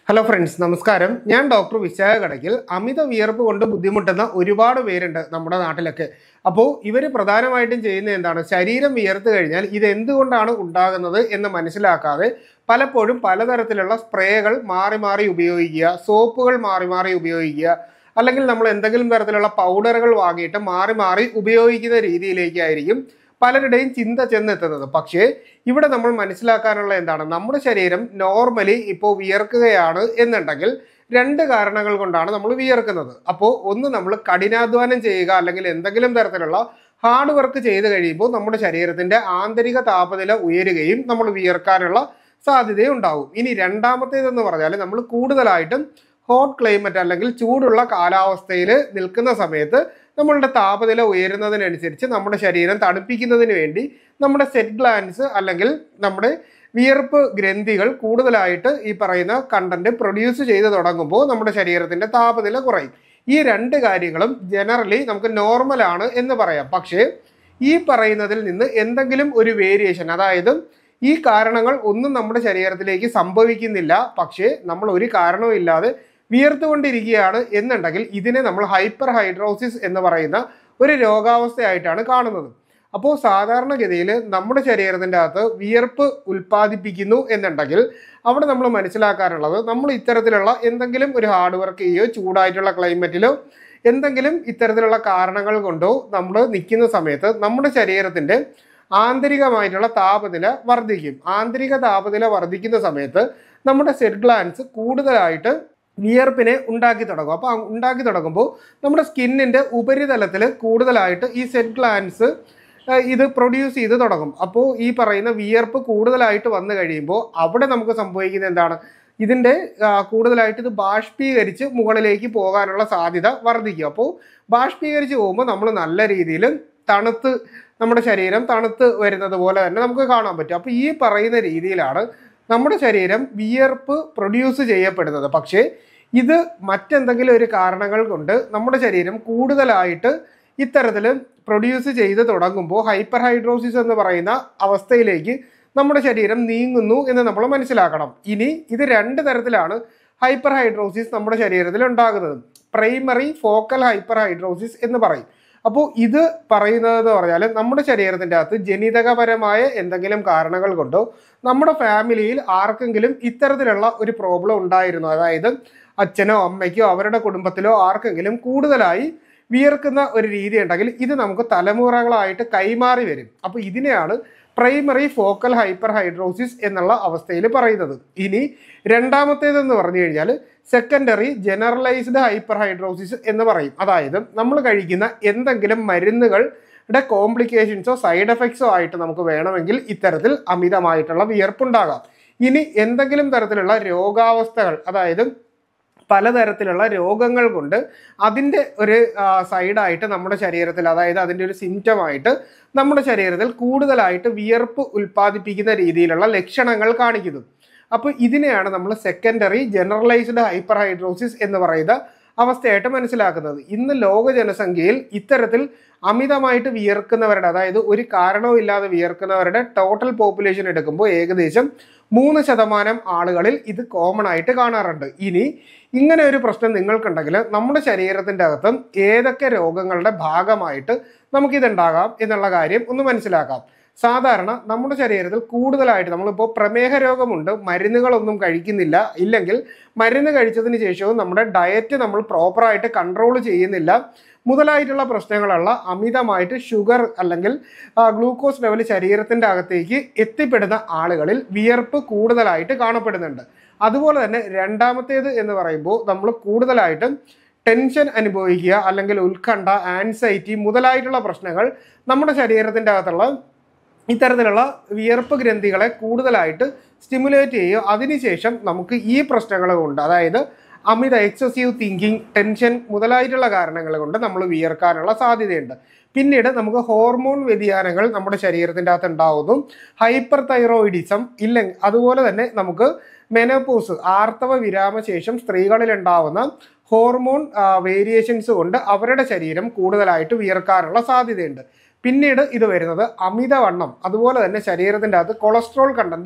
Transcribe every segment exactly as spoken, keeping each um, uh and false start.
Hello friends, നമസ്കാരം. ഞാൻ doctor Vishakha Kadakkal. അമിത വിയർപ്പ് കൊണ്ട് ബുദ്ധിമുട്ടുന്ന ഒരുപാട് പേരുണ്ട് നമ്മുടെ നാട്ടിലൊക്കെ. അപ്പോൾ ഇവർ പ്രധാനമായിട്ടും ചെയ്യുന്നത് എന്താണ്? ശരീരം വിയർത്ത് കഴിഞ്ഞാൽ ഇത് എന്തുകൊണ്ടാണ് ഉണ്ടാകുന്നത് എന്ന് മനസ്സിലാക്കാതെ പലപ്പോഴും പലതരത്തിലുള്ള സ്പ്രേകൾ മാറി മാറി ഉപയോഗിക്കുക, സോപ്പുകൾ മാറി മാറി ഉപയോഗിക്കുക, അല്ലെങ്കിൽ നമ്മൾ എന്തെങ്കിലും തരത്തിലുള്ള പൗഡറുകൾ വാങ്ങിയിട്ട് മാറി മാറി ഉപയോഗിക്കുന്ന രീതിയിലേക്കായിരിക്കും പലരുടെയും ചിന്ത ചെന്നെത്തുന്നത്. പക്ഷേ ഇവിടെ നമ്മൾ മനസ്സിലാക്കാനുള്ള എന്താണ്? നമ്മുടെ ശരീരം നോർമലി ഇപ്പോൾ വിയർക്കുകയാണ് എന്നുണ്ടെങ്കിൽ രണ്ട് കാരണങ്ങൾ കൊണ്ടാണ് നമ്മൾ വിയർക്കുന്നത്. അപ്പോൾ ഒന്ന്, നമ്മൾ കഠിനാധ്വാനം ചെയ്യുക അല്ലെങ്കിൽ എന്തെങ്കിലും തരത്തിലുള്ള ഹാർഡ് വർക്ക് ചെയ്ത് കഴിയുമ്പോൾ നമ്മുടെ ശരീരത്തിൻ്റെ ആന്തരിക താപനില ഉയരുകയും നമ്മൾ വിയർക്കാനുള്ള സാധ്യതയുണ്ടാവും. ഇനി രണ്ടാമത്തേതെന്ന് പറഞ്ഞാൽ, നമ്മൾ കൂടുതലായിട്ടും ഹോട്ട് ക്ലൈമറ്റ് അല്ലെങ്കിൽ ചൂടുള്ള കാലാവസ്ഥയിൽ നിൽക്കുന്ന സമയത്ത് നമ്മളുടെ താപനില ഉയരുന്നതിനനുസരിച്ച് നമ്മുടെ ശരീരം തണുപ്പിക്കുന്നതിന് വേണ്ടി നമ്മുടെ സെറ്റ് ഗ്ലാൻസ് അല്ലെങ്കിൽ നമ്മുടെ വിയർപ്പ് ഗ്രന്ഥികൾ കൂടുതലായിട്ട് ഈ പറയുന്ന കണ്ടന്റ് പ്രൊഡ്യൂസ് ചെയ്ത് തുടങ്ങുമ്പോൾ നമ്മുടെ ശരീരത്തിൻ്റെ താപനില കുറയും. ഈ രണ്ട് കാര്യങ്ങളും ജനറലി നമുക്ക് നോർമലാണ് എന്ന് പറയാം. പക്ഷേ ഈ പറയുന്നതിൽ നിന്ന് എന്തെങ്കിലും ഒരു വേരിയേഷൻ, അതായത് ഈ കാരണങ്ങൾ ഒന്നും നമ്മുടെ ശരീരത്തിലേക്ക് സംഭവിക്കുന്നില്ല, പക്ഷേ നമ്മൾ ഒരു കാരണവും ഇല്ലാതെ വിയർത്തുകൊണ്ടിരിക്കുകയാണ് എന്നുണ്ടെങ്കിൽ ഇതിനെ നമ്മൾ ഹൈപ്പർ ഹൈഡ്രോസിസ് എന്ന് പറയുന്ന ഒരു രോഗാവസ്ഥയായിട്ടാണ് കാണുന്നത്. അപ്പോൾ സാധാരണഗതിയിൽ നമ്മുടെ ശരീരത്തിൻ്റെ അകത്ത് വിയർപ്പ് ഉൽപ്പാദിപ്പിക്കുന്നു എന്നുണ്ടെങ്കിൽ അവിടെ നമ്മൾ മനസ്സിലാക്കാറുള്ളത്, നമ്മൾ ഇത്തരത്തിലുള്ള എന്തെങ്കിലും ഒരു ഹാർഡ് വർക്ക് ചെയ്യുകയോ ചൂടായിട്ടുള്ള ക്ലൈമറ്റിലോ എന്തെങ്കിലും ഇത്തരത്തിലുള്ള കാരണങ്ങൾ കൊണ്ടോ നമ്മൾ നിൽക്കുന്ന സമയത്ത് നമ്മുടെ ശരീരത്തിൻ്റെ ആന്തരികമായിട്ടുള്ള താപനില വർദ്ധിക്കും. ആന്തരിക താപനില വർദ്ധിക്കുന്ന സമയത്ത് നമ്മുടെ സെറ്റ് ഗ്ലാൻസ് കൂടുതലായിട്ട് വിയർപ്പിനെ ഉണ്ടാക്കി തുടങ്ങും. അപ്പോൾ ഉണ്ടാക്കി തുടങ്ങുമ്പോൾ നമ്മുടെ സ്കിന്നിൻ്റെ ഉപരിതലത്തിൽ കൂടുതലായിട്ട് ഈ സെറ്റ് ഗ്ലാൻസ് ഇത് പ്രൊഡ്യൂസ് ചെയ്ത് തുടങ്ങും. അപ്പോൾ ഈ പറയുന്ന വിയർപ്പ് കൂടുതലായിട്ട് വന്നു കഴിയുമ്പോൾ അവിടെ നമുക്ക് സംഭവിക്കുന്നത് എന്താണ്? ഇതിൻ്റെ കൂടുതലായിട്ട് ഇത് ബാഷ്പീകരിച്ച് മുകളിലേക്ക് പോകാനുള്ള സാധ്യത വർദ്ധിക്കും. അപ്പോൾ ബാഷ്പീകരിച്ച് പോകുമ്പോൾ നമ്മൾ നല്ല രീതിയിൽ തണുത്ത് നമ്മുടെ ശരീരം തണുത്ത് വരുന്നത് പോലെ തന്നെ നമുക്ക് കാണാൻ പറ്റും. അപ്പോൾ ഈ പറയുന്ന രീതിയിലാണ് നമ്മുടെ ശരീരം വിയർപ്പ് പ്രൊഡ്യൂസ് ചെയ്യപ്പെടുന്നത്. പക്ഷേ ഇത് മറ്റെന്തെങ്കിലും ഒരു കാരണങ്ങൾ കൊണ്ട് നമ്മുടെ ശരീരം കൂടുതലായിട്ട് ഇത്തരത്തിൽ പ്രൊഡ്യൂസ് ചെയ്ത് തുടങ്ങുമ്പോൾ ഹൈപ്പർ ഹൈഡ്രോസിസ് എന്ന് പറയുന്ന അവസ്ഥയിലേക്ക് നമ്മുടെ ശരീരം നീങ്ങുന്നു എന്ന് നമ്മൾ മനസ്സിലാക്കണം. ഇനി ഇത് രണ്ട് തരത്തിലാണ് ഹൈപ്പർ ഹൈഡ്രോസിസ് നമ്മുടെ ശരീരത്തിൽ ഉണ്ടാകുന്നത്. പ്രൈമറി ഫോക്കൽ ഹൈപ്പർ ഹൈഡ്രോസിസ് എന്ന് പറയും. അപ്പോൾ ഇത് പറയുന്നതെന്ന് പറഞ്ഞാൽ നമ്മുടെ ശരീരത്തിൻ്റെ അകത്ത് ജനിതകപരമായ എന്തെങ്കിലും കാരണങ്ങൾ കൊണ്ടോ നമ്മുടെ ഫാമിലിയിൽ ആർക്കെങ്കിലും ഇത്തരത്തിലുള്ള ഒരു പ്രോബ്ലം ഉണ്ടായിരുന്നു, അതായത് അച്ഛനോ അമ്മയ്ക്കോ അവരുടെ കുടുംബത്തിലോ ആർക്കെങ്കിലും കൂടുതലായി വിയർക്കുന്ന ഒരു രീതി ഉണ്ടെങ്കിൽ ഇത് നമുക്ക് തലമുറകളായിട്ട് കൈമാറി വരും. അപ്പോൾ ഇതിനെയാണ് പ്രൈമറി ഫോക്കൽ ഹൈപ്പർ ഹൈഡ്രോസിസ് എന്നുള്ള അവസ്ഥയിൽ പറയുന്നത്. ഇനി രണ്ടാമത്തേതെന്ന് പറഞ്ഞു കഴിഞ്ഞാൽ സെക്കൻഡറി ജനറലൈസ്ഡ് ഹൈപ്പർ ഹൈഡ്രോസിസ് എന്ന് പറയും. അതായത് നമ്മൾ കഴിക്കുന്ന എന്തെങ്കിലും മരുന്നുകളുടെ കോംപ്ലിക്കേഷൻസോ സൈഡ് എഫക്ട്സോ ആയിട്ട് നമുക്ക് വേണമെങ്കിൽ ഇത്തരത്തിൽ അമിതമായിട്ടുള്ള വിയർപ്പുണ്ടാകാം. ഇനി എന്തെങ്കിലും തരത്തിലുള്ള രോഗാവസ്ഥകൾ, അതായത് പലതരത്തിലുള്ള രോഗങ്ങൾ കൊണ്ട് അതിൻ്റെ ഒരു സൈഡായിട്ട് നമ്മുടെ ശരീരത്തിൽ, അതായത് അതിൻ്റെ ഒരു സിംറ്റമായിട്ട് നമ്മുടെ ശരീരത്തിൽ കൂടുതലായിട്ട് വിയർപ്പ് ഉൽപ്പാദിപ്പിക്കുന്ന രീതിയിലുള്ള ലക്ഷണങ്ങൾ കാണിക്കുന്നു. അപ്പോൾ ഇതിനെയാണ് നമ്മൾ സെക്കൻഡറി ജനറലൈസ്ഡ് ഹൈപ്പർ ഹൈഡ്രോസിസ് എന്ന് പറയുന്ന അവസ്ഥയായിട്ട് മനസ്സിലാക്കുന്നത്. ഇന്ന് ലോക ജനസംഖ്യയിൽ ഇത്തരത്തിൽ അമിതമായിട്ട് വിയർക്കുന്നവരുടെ, അതായത് ഒരു കാരണവും ഇല്ലാതെ വിയർക്കുന്നവരുടെ ടോട്ടൽ പോപ്പുലേഷൻ എടുക്കുമ്പോൾ ഏകദേശം മൂന്ന് ശതമാനം ആളുകളിൽ ഇത് കോമൺ ആയിട്ട് കാണാറുണ്ട്. ഇനി ഇങ്ങനെ ഒരു പ്രശ്നം നിങ്ങൾക്കുണ്ടെങ്കിൽ നമ്മുടെ ശരീരത്തിൻ്റെ അകത്ത് ഏതൊക്കെ രോഗങ്ങളുടെ ഭാഗമായിട്ട് നമുക്കിതുണ്ടാകാം എന്നുള്ള കാര്യം ഒന്ന് മനസ്സിലാക്കാം. സാധാരണ നമ്മുടെ ശരീരത്തിൽ കൂടുതലായിട്ട് നമ്മളിപ്പോൾ പ്രമേഹ രോഗമുണ്ട്, മരുന്നുകളൊന്നും കഴിക്കുന്നില്ല, ഇല്ലെങ്കിൽ മരുന്ന് കഴിച്ചതിന് ശേഷവും നമ്മുടെ ഡയറ്റ് നമ്മൾ പ്രോപ്പറായിട്ട് കൺട്രോൾ ചെയ്യുന്നില്ല മുതലായിട്ടുള്ള പ്രശ്നങ്ങളുള്ള അമിതമായിട്ട് ഷുഗർ അല്ലെങ്കിൽ ഗ്ലൂക്കോസ് ലെവൽ ശരീരത്തിൻ്റെ അകത്തേക്ക് എത്തിപ്പെടുന്ന ആളുകളിൽ വിയർപ്പ് കൂടുതലായിട്ട് കാണപ്പെടുന്നുണ്ട്. അതുപോലെ തന്നെ രണ്ടാമത്തേത് എന്ന് പറയുമ്പോൾ നമ്മൾ കൂടുതലായിട്ടും ടെൻഷൻ അനുഭവിക്കുക അല്ലെങ്കിൽ ഉത്കണ്ഠ, ആൻസൈറ്റി മുതലായിട്ടുള്ള പ്രശ്നങ്ങൾ നമ്മുടെ ശരീരത്തിൻ്റെ അകത്തുള്ള ഇത്തരത്തിലുള്ള വിയർപ്പ് ഗ്രന്ഥികളെ കൂടുതലായിട്ട് സ്റ്റിമുലേറ്റ് ചെയ്യുക. അതിനുശേഷം നമുക്ക് ഈ പ്രശ്നങ്ങൾ കൊണ്ട്, അതായത് അമിത എക്സസീവ് തിങ്കിങ്, ടെൻഷൻ മുതലായിട്ടുള്ള കാരണങ്ങൾ കൊണ്ട് നമ്മൾ വിയർക്കാനുള്ള സാധ്യതയുണ്ട്. പിന്നീട് നമുക്ക് ഹോർമോൺ വ്യതിയാനങ്ങൾ നമ്മുടെ ശരീരത്തിൻ്റെ അകത്ത് ഉണ്ടാവുന്നു. ഹൈപ്പർ തൈറോയിഡിസം ഇല്ലെങ്കിൽ അതുപോലെ തന്നെ നമുക്ക് മെനോപോസ്, ആർത്തവ വിരാമശേഷം സ്ത്രീകളിൽ ഉണ്ടാവുന്ന ഹോർമോൺ വേരിയേഷൻസ് കൊണ്ട് അവരുടെ ശരീരം കൂടുതലായിട്ട് വിയർക്കാനുള്ള സാധ്യതയുണ്ട്. പിന്നീട് ഇത് വരുന്നത് അമിതവണ്ണം, അതുപോലെ തന്നെ ശരീരത്തിൻ്റെ അകത്ത് കൊളസ്ട്രോൾ കണ്ടന്റ്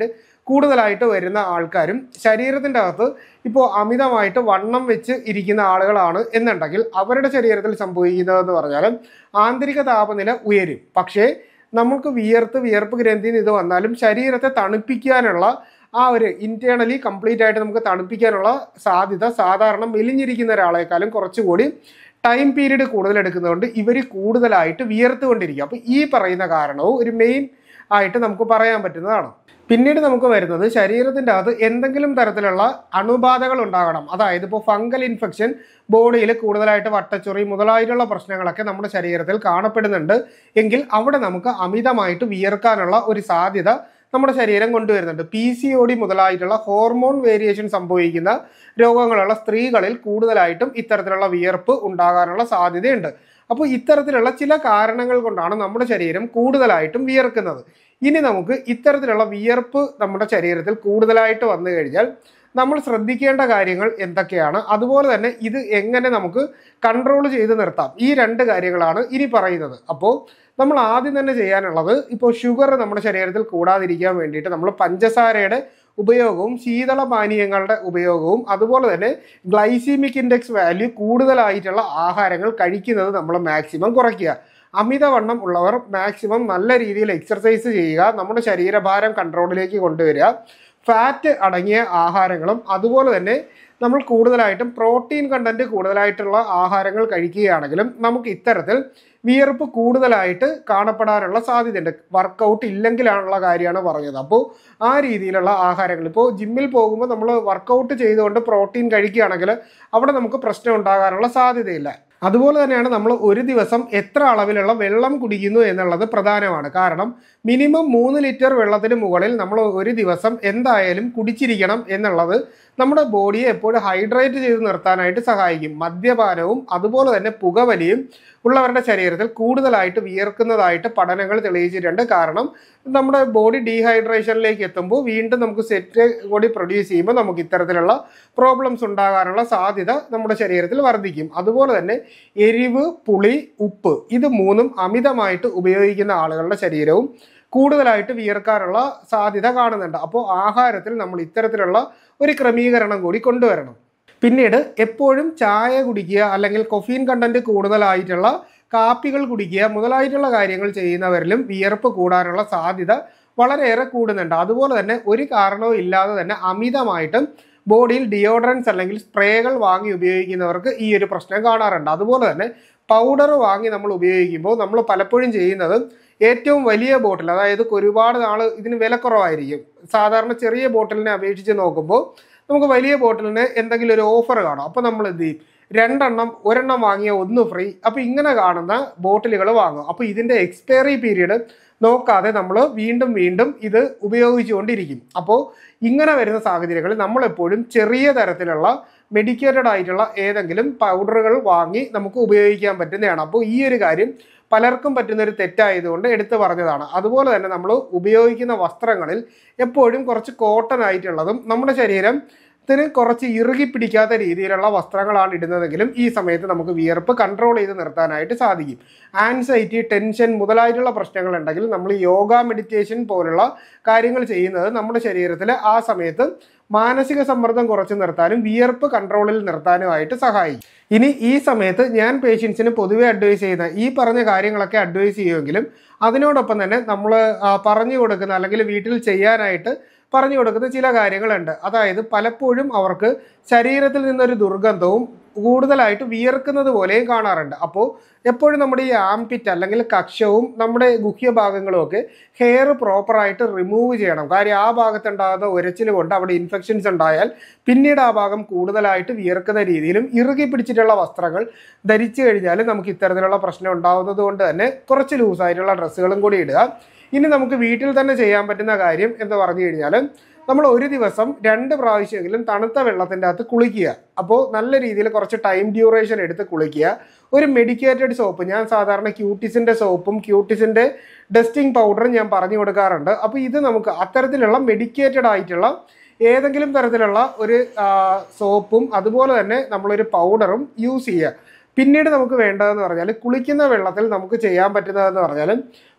കൂടുതലായിട്ട് വരുന്ന ആൾക്കാരും ശരീരത്തിൻ്റെ അകത്ത് ഇപ്പോൾ അമിതമായിട്ട് വണ്ണം വെച്ച് ഇരിക്കുന്ന ആളുകളാണ് എന്നുണ്ടെങ്കിൽ അവരുടെ ശരീരത്തിൽ സംഭവിക്കുന്നതെന്ന് പറഞ്ഞാൽ ആന്തരിക താപനില ഉയരും. പക്ഷേ നമുക്ക് വിയർത്ത് വിയർപ്പ് ഗ്രന്ഥിയിൽ ഇത് വന്നാലും ശരീരത്തെ തണുപ്പിക്കാനുള്ള ആ ഒരു ഇന്റേണലി കംപ്ലീറ്റ് ആയിട്ട് നമുക്ക് തണുപ്പിക്കാനുള്ള സാധ്യത സാധാരണ മെലിഞ്ഞിരിക്കുന്ന ഒരാളെക്കാളും കുറച്ചുകൂടി ടൈം പീരീഡ് കൂടുതൽ എടുക്കുന്നതുകൊണ്ട് ഇവർ കൂടുതലായിട്ട് വിയർത്തുകൊണ്ടിരിക്കും. അപ്പോൾ ഈ പറയുന്ന കാരണവും ഒരു മെയിൻ ആയിട്ട് നമുക്ക് പറയാൻ പറ്റുന്നതാണ്. പിന്നീട് നമുക്ക് വരുന്നത് ശരീരത്തിൻ്റെ അകത്ത് എന്തെങ്കിലും തരത്തിലുള്ള അണുബാധകൾ ഉണ്ടാകണം. അതായത് ഇപ്പോൾ ഫംഗൽ ഇൻഫെക്ഷൻ, ബോഡിയിൽ കൂടുതലായിട്ട് വട്ടച്ചൊറി മുതലായിട്ടുള്ള പ്രശ്നങ്ങളൊക്കെ നമ്മുടെ ശരീരത്തിൽ കാണപ്പെടുന്നുണ്ട് എങ്കിൽ അവിടെ നമുക്ക് അമിതമായിട്ട് വിയർക്കാനുള്ള ഒരു സാധ്യത നമ്മുടെ ശരീരം കൊണ്ടുവരുന്നുണ്ട്. പി സി ഒ ഡി മുതലായിട്ടുള്ള ഹോർമോൺ വേരിയേഷൻ സംഭവിക്കുന്ന രോഗങ്ങളുള്ള സ്ത്രീകളിൽ കൂടുതലായിട്ടും ഇത്തരത്തിലുള്ള വിയർപ്പ് ഉണ്ടാകാനുള്ള സാധ്യതയുണ്ട്. അപ്പോൾ ഇത്തരത്തിലുള്ള ചില കാരണങ്ങൾ കൊണ്ടാണ് നമ്മുടെ ശരീരം കൂടുതലായിട്ടും വിയർക്കുന്നത്. ഇനി നമുക്ക് ഇത്തരത്തിലുള്ള വിയർപ്പ് നമ്മുടെ ശരീരത്തിൽ കൂടുതലായിട്ട് വന്നു കഴിഞ്ഞാൽ നമ്മൾ ശ്രദ്ധിക്കേണ്ട കാര്യങ്ങൾ എന്തൊക്കെയാണ്, അതുപോലെ തന്നെ ഇത് എങ്ങനെ നമുക്ക് കൺട്രോൾ ചെയ്ത് നിർത്താം, ഈ രണ്ട് കാര്യങ്ങളാണ് ഇനി പറയുന്നത്. അപ്പോൾ നമ്മൾ ആദ്യം തന്നെ ചെയ്യാനുള്ളത്, ഇപ്പോൾ ഷുഗർ നമ്മുടെ ശരീരത്തിൽ കൂടാതിരിക്കാൻ വേണ്ടിയിട്ട് നമ്മൾ പഞ്ചസാരയുടെ ഉപയോഗവും ശീതള പാനീയങ്ങളുടെ ഉപയോഗവും അതുപോലെ തന്നെ ഗ്ലൈസീമിക് ഇൻഡെക്സ് വാല്യൂ കൂടുതലായിട്ടുള്ള ആഹാരങ്ങൾ കഴിക്കുന്നത് നമ്മൾ മാക്സിമം കുറയ്ക്കുക. അമിതവണ്ണം ഉള്ളവർ മാക്സിമം നല്ല രീതിയിൽ എക്സർസൈസ് ചെയ്യുക, നമ്മുടെ ശരീരഭാരം കൺട്രോളിലേക്ക് കൊണ്ടുവരിക, ഫാറ്റ് അടങ്ങിയ ആഹാരങ്ങളും അതുപോലെ തന്നെ നമ്മൾ കൂടുതലായിട്ടും പ്രോട്ടീൻ കണ്ടന്റ് കൂടുതലായിട്ടുള്ള ആഹാരങ്ങൾ കഴിക്കുകയാണെങ്കിലും നമുക്ക് ഇത്തരത്തിൽ വിയർപ്പ് കൂടുതലായിട്ട് കാണപ്പെടാനുള്ള സാധ്യതയുണ്ട്. വർക്കൗട്ട് ഇല്ലെങ്കിലാണുള്ള കാര്യമാണ് പറഞ്ഞത്. അപ്പോൾ ആ രീതിയിലുള്ള ആഹാരങ്ങൾ, ഇപ്പോൾ ജിമ്മിൽ പോകുമ്പോൾ നമ്മൾ വർക്കൗട്ട് ചെയ്തുകൊണ്ട് പ്രോട്ടീൻ കഴിക്കുകയാണെങ്കിൽ അവിടെ നമുക്ക് പ്രശ്നം ഉണ്ടാകാനുള്ള സാധ്യതയില്ല. അതുപോലെ തന്നെയാണ് നമ്മൾ ഒരു ദിവസം എത്ര അളവിലുള്ള വെള്ളം കുടിക്കുന്നു എന്നുള്ളത് പ്രധാനമാണ്. കാരണം മിനിമം മൂന്ന് ലിറ്റർ വെള്ളത്തിന് മുകളിൽ നമ്മൾ ഒരു ദിവസം എന്തായാലും കുടിച്ചിരിക്കണം എന്നുള്ളത് നമ്മുടെ ബോഡിയെ എപ്പോഴും ഹൈഡ്രേറ്റ് ചെയ്ത് നിർത്താനായിട്ട് സഹായിക്കും. മദ്യപാനവും അതുപോലെ തന്നെ പുകവലിയും ഉള്ളവരുടെ ശരീരത്തിൽ കൂടുതലായിട്ട് വിയർക്കുന്നതായിട്ട് പഠനങ്ങൾ തെളിയിച്ചിട്ടുണ്ട്. കാരണം നമ്മുടെ ബോഡി ഡീഹൈഡ്രേഷനിലേക്ക് എത്തുമ്പോൾ വീണ്ടും നമുക്ക് സെറ്റ് ബോഡി പ്രൊഡ്യൂസ് ചെയ്യുമ്പോൾ നമുക്ക് ഇത്തരത്തിലുള്ള പ്രോബ്ലംസ് ഉണ്ടാകാനുള്ള സാധ്യത നമ്മുടെ ശരീരത്തിൽ വർദ്ധിക്കും. അതുപോലെ തന്നെ എരിവ്, പുളി, ഉപ്പ് ഇത് മൂന്നും അമിതമായിട്ട് ഉപയോഗിക്കുന്ന ആളുകളുടെ ശരീരവും കൂടുതലായിട്ട് വിയർക്കാനുള്ള സാധ്യത കാണുന്നുണ്ട്. അപ്പോൾ ആഹാരത്തിൽ നമ്മൾ ഇത്തരത്തിലുള്ള ഒരു ക്രമീകരണം കൂടി കൊണ്ടുവരണം. പിന്നീട് എപ്പോഴും ചായ കുടിക്കുക അല്ലെങ്കിൽ കൊഫീൻ കണ്ടന്റ് കൂടുതലായിട്ടുള്ള കാപ്പികൾ കുടിക്കുക മുതലായിട്ടുള്ള കാര്യങ്ങൾ ചെയ്യുന്നവരിലും വിയർപ്പ് കൂടാനുള്ള സാധ്യത വളരെയേറെ കൂടുന്നുണ്ട്. അതുപോലെ തന്നെ ഒരു കാരണവും ഇല്ലാതെ തന്നെ അമിതമായിട്ടും ബോഡിയിൽ ഡിയോഡറൻസ് അല്ലെങ്കിൽ സ്പ്രേകൾ വാങ്ങി ഉപയോഗിക്കുന്നവർക്ക് ഈ ഒരു പ്രശ്നം കാണാറുണ്ട്. അതുപോലെ തന്നെ പൗഡർ വാങ്ങി നമ്മൾ ഉപയോഗിക്കുമ്പോൾ നമ്മൾ പലപ്പോഴും ചെയ്യുന്നത് ഏറ്റവും വലിയ ബോട്ടിൽ, അതായത് ഒരുപാട് നാൾ ഇതിന് വിലക്കുറവായിരിക്കും. സാധാരണ ചെറിയ ബോട്ടിലിനെ അപേക്ഷിച്ച് നോക്കുമ്പോൾ നമുക്ക് വലിയ ബോട്ടിലിന് എന്തെങ്കിലും ഒരു ഓഫർ കാണും. അപ്പോൾ നമ്മൾ എന്ത് ചെയ്യും, രണ്ടെണ്ണം ഒരെണ്ണം വാങ്ങിയ ഒന്ന് ഫ്രീ, അപ്പോൾ ഇങ്ങനെ കാണുന്ന ബോട്ടിലുകൾ വാങ്ങും. അപ്പോൾ ഇതിൻ്റെ എക്സ്പയറി പീരീഡ് നോക്കാതെ നമ്മൾ വീണ്ടും വീണ്ടും ഇത് ഉപയോഗിച്ചുകൊണ്ടിരിക്കും. അപ്പോൾ ഇങ്ങനെ വരുന്ന സാഹചര്യങ്ങളിൽ നമ്മളെപ്പോഴും ചെറിയ തരത്തിലുള്ള മെഡിക്കേറ്റഡ് ആയിട്ടുള്ള ഏതെങ്കിലും പൗഡറുകൾ വാങ്ങി നമുക്ക് ഉപയോഗിക്കാൻ പറ്റുന്നതാണ്. അപ്പോൾ ഈ ഒരു കാര്യം പലർക്കും പറ്റുന്നൊരു തെറ്റായതുകൊണ്ട് എടുത്തു പറഞ്ഞതാണ്. അതുപോലെ തന്നെ നമ്മൾ ഉപയോഗിക്കുന്ന വസ്ത്രങ്ങളിൽ എപ്പോഴും കുറച്ച് കോട്ടൺ ആയിട്ടുള്ളതും നമ്മുടെ ശരീരത്തിന് കുറച്ച് ഇറുകി പിടിക്കാത്ത രീതിയിലുള്ള വസ്ത്രങ്ങളാണ് ഇടുന്നതെങ്കിലും ഈ സമയത്ത് നമുക്ക് വിയർപ്പ് കൺട്രോൾ ചെയ്ത് നിർത്താനായിട്ട് സാധിക്കും. ആൻസൈറ്റി, ടെൻഷൻ മുതലായിട്ടുള്ള പ്രശ്നങ്ങളുണ്ടെങ്കിൽ നമ്മൾ യോഗ, മെഡിറ്റേഷൻ പോലുള്ള കാര്യങ്ങൾ ചെയ്യുന്നത് നമ്മുടെ ശരീരത്തിൽ ആ സമയത്ത് മാനസിക സമ്മർദ്ദം കുറച്ച് നിർത്താനും വിയർപ്പ് കൺട്രോളിൽ നിർത്താനുമായിട്ട് സഹായിക്കും. ഇനി ഈ സമയത്ത് ഞാൻ പേഷ്യൻസിന് പൊതുവെ അഡ്വൈസ് ചെയ്യുന്ന ഈ പറഞ്ഞ കാര്യങ്ങളൊക്കെ അഡ്വൈസ് ചെയ്യുമെങ്കിലും അതിനോടൊപ്പം തന്നെ നമ്മൾ പറഞ്ഞു കൊടുക്കുന്ന അല്ലെങ്കിൽ വീട്ടിൽ ചെയ്യാനായിട്ട് പറഞ്ഞു കൊടുക്കുന്ന ചില കാര്യങ്ങളുണ്ട്. അതായത് പലപ്പോഴും അവർക്ക് ശരീരത്തിൽ നിന്നൊരു ദുർഗന്ധവും കൂടുതലായിട്ട് വിയർക്കുന്നത് പോലെയും കാണാറുണ്ട്. അപ്പോൾ എപ്പോഴും നമ്മുടെ ഈ ആംപിറ്റ് അല്ലെങ്കിൽ കക്ഷവും നമ്മുടെ ഗുഹ്യഭാഗങ്ങളും ഒക്കെ ഹെയർ പ്രോപ്പറായിട്ട് റിമൂവ് ചെയ്യണം. കാര്യം ആ ഭാഗത്തുണ്ടാകുന്ന ഉരച്ചിൽ കൊണ്ട് അവിടെ ഇൻഫെക്ഷൻസ് ഉണ്ടായാൽ പിന്നീട് ആ ഭാഗം കൂടുതലായിട്ട് വിയർക്കുന്ന രീതിയിലും ഇറുകി പിടിച്ചിട്ടുള്ള വസ്ത്രങ്ങൾ ധരിച്ചു കഴിഞ്ഞാൽ നമുക്ക് ഇത്തരത്തിലുള്ള പ്രശ്നം ഉണ്ടാകുന്നത് കൊണ്ട് തന്നെ കുറച്ച് ലൂസായിട്ടുള്ള ഡ്രസ്സുകളും കൂടി ഇടുക. ഇനി നമുക്ക് വീട്ടിൽ തന്നെ ചെയ്യാൻ പറ്റുന്ന കാര്യം എന്ന് പറഞ്ഞു കഴിഞ്ഞാൽ നമ്മൾ ഒരു ദിവസം രണ്ട് പ്രാവശ്യമെങ്കിലും തണുത്ത വെള്ളത്തിൻ്റെ അകത്ത് കുളിക്കുക. അപ്പോൾ നല്ല രീതിയിൽ കുറച്ച് ടൈം ഡ്യൂറേഷൻ എടുത്ത് കുളിക്കുക. ഒരു മെഡിക്കേറ്റഡ് സോപ്പ്, ഞാൻ സാധാരണ ക്യൂട്ടിസിൻ്റെ സോപ്പും ക്യൂട്ടിസിൻ്റെ ഡസ്റ്റിംഗ് പൗഡറും ഞാൻ പറഞ്ഞു കൊടുക്കാറുണ്ട്. അപ്പോൾ ഇത് നമുക്ക് അത്തരത്തിലുള്ള മെഡിക്കേറ്റഡ് ആയിട്ടുള്ള ഏതെങ്കിലും തരത്തിലുള്ള ഒരു സോപ്പും അതുപോലെ തന്നെ നമ്മളൊരു പൗഡറും യൂസ് ചെയ്യുക. പിന്നീട് നമുക്ക് വേണ്ടതെന്ന് പറഞ്ഞാൽ കുളിക്കുന്ന വെള്ളത്തിൽ നമുക്ക് ചെയ്യാൻ പറ്റുന്നതെന്ന് പറഞ്ഞാൽ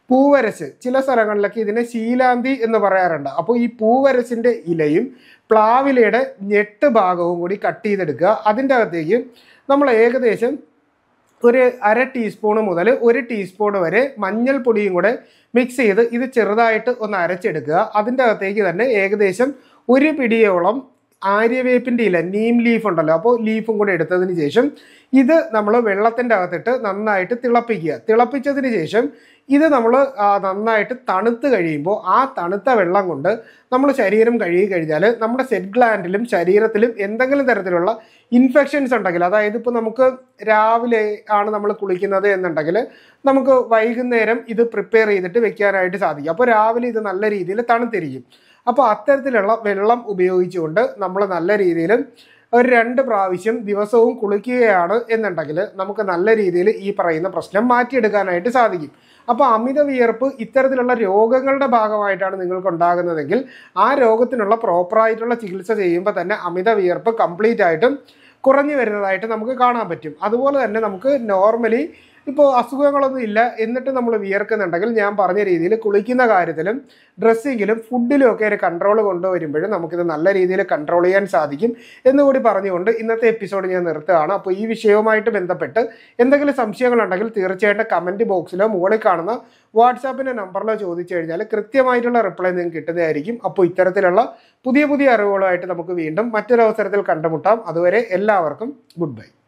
പൂവരശ്, ചില സ്ഥലങ്ങളിലൊക്കെ ഇതിനെ ശീലാന്തി എന്ന് പറയാറുണ്ട്. അപ്പോൾ ഈ പൂവരശിൻ്റെ ഇലയും പ്ലാവിലയുടെ ഞെട്ട് ഭാഗവും കൂടി കട്ട് ചെയ്തെടുക്കുക. അതിൻ്റെ അകത്തേക്ക് നമ്മൾ ഏകദേശം ഒരു അര ടീസ്പൂണ് മുതൽ ഒരു ടീസ്പൂൺ വരെ മഞ്ഞൾപ്പൊടിയും കൂടെ മിക്സ് ചെയ്ത് ഇത് ചെറുതായിട്ട് ഒന്ന് അരച്ചെടുക്കുക. അതിൻ്റെ അകത്തേക്ക് തന്നെ ഏകദേശം ഒരു പിടിയോളം ആര്യവേപ്പിൻ്റെ ഇല, നീം ലീഫ് ഉണ്ടല്ലോ, അപ്പോൾ ലീഫും കൂടെ എടുത്തതിന് ശേഷം ഇത് നമ്മൾ വെള്ളത്തിൻ്റെ അകത്തിട്ട് നന്നായിട്ട് തിളപ്പിക്കുക. തിളപ്പിച്ചതിന് ശേഷം ഇത് നമ്മൾ നന്നായിട്ട് തണുത്ത് കഴിയുമ്പോൾ ആ തണുത്ത വെള്ളം കൊണ്ട് നമ്മൾ ശരീരം കഴുകി കഴിഞ്ഞാൽ നമ്മുടെ സെറ്റ് ഗ്ലാൻഡിലും ശരീരത്തിലും എന്തെങ്കിലും തരത്തിലുള്ള ഇൻഫെക്ഷൻസ് ഉണ്ടെങ്കിൽ, അതായത് ഇപ്പോൾ നമുക്ക് രാവിലെ ആണ് നമ്മൾ കുളിക്കുന്നത് എന്നുണ്ടെങ്കിൽ നമുക്ക് വൈകുന്നേരം ഇത് പ്രിപ്പയർ ചെയ്തിട്ട് വെക്കാനായിട്ട് സാധിക്കും. അപ്പോൾ രാവിലെ ഇത് നല്ല രീതിയിൽ തണുത്തിരിക്കും. അപ്പോൾ അത്തരത്തിലുള്ള വെള്ളം ഉപയോഗിച്ചുകൊണ്ട് നമ്മൾ നല്ല രീതിയിൽ ഒരു രണ്ട് പ്രാവശ്യം ദിവസവും കുളിക്കുകയാണ് എന്നുണ്ടെങ്കിൽ നമുക്ക് നല്ല രീതിയിൽ ഈ പറയുന്ന പ്രശ്നം മാറ്റിയെടുക്കാനായിട്ട് സാധിക്കും. അപ്പോൾ അമിത വിയർപ്പ് ഇത്തരത്തിലുള്ള രോഗങ്ങളുടെ ഭാഗമായിട്ടാണ് നിങ്ങൾക്ക് ഉണ്ടാകുന്നതെങ്കിൽ ആ രോഗത്തിനുള്ള പ്രോപ്പറായിട്ടുള്ള ചികിത്സ ചെയ്യുമ്പോൾ തന്നെ അമിത വിയർപ്പ് കംപ്ലീറ്റ് ആയിട്ടും കുറഞ്ഞു വരുന്നതായിട്ട് നമുക്ക് കാണാൻ പറ്റും. അതുപോലെ തന്നെ നമുക്ക് നോർമലി ഇപ്പോൾ അസുഖങ്ങളൊന്നും ഇല്ല എന്നിട്ട് നമ്മൾ വിയർക്കുന്നുണ്ടെങ്കിൽ ഞാൻ പറഞ്ഞ രീതിയിൽ കുളിക്കുന്ന കാര്യത്തിലും ഡ്രസ്സിങ്ങിലും ഫുഡിലും ഒക്കെ ഒരു കൺട്രോൾ കൊണ്ടുവരുമ്പോഴും നമുക്കിത് നല്ല രീതിയിൽ കൺട്രോൾ ചെയ്യാൻ സാധിക്കും എന്നുകൂടി പറഞ്ഞുകൊണ്ട് ഇന്നത്തെ എപ്പിസോഡ് ഞാൻ നിർത്തുകയാണ്. അപ്പോൾ ഈ വിഷയവുമായിട്ട് ബന്ധപ്പെട്ട് എന്തെങ്കിലും സംശയങ്ങളുണ്ടെങ്കിൽ തീർച്ചയായിട്ടും കമൻറ്റ് ബോക്സിലോ മുകളിൽ കാണുന്ന വാട്സാപ്പിൻ്റെ നമ്പറിലോ ചോദിച്ചു കഴിഞ്ഞാൽ കൃത്യമായിട്ടുള്ള റിപ്ലൈ നിങ്ങൾക്ക് കിട്ടുന്നതായിരിക്കും. അപ്പോൾ ഇത്തരത്തിലുള്ള പുതിയ പുതിയ അറിവുകളുമായിട്ട് നമുക്ക് വീണ്ടും മറ്റൊരു അവസരത്തിൽ കണ്ടുമുട്ടാം. അതുവരെ എല്ലാവർക്കും ഗുഡ് ബൈ.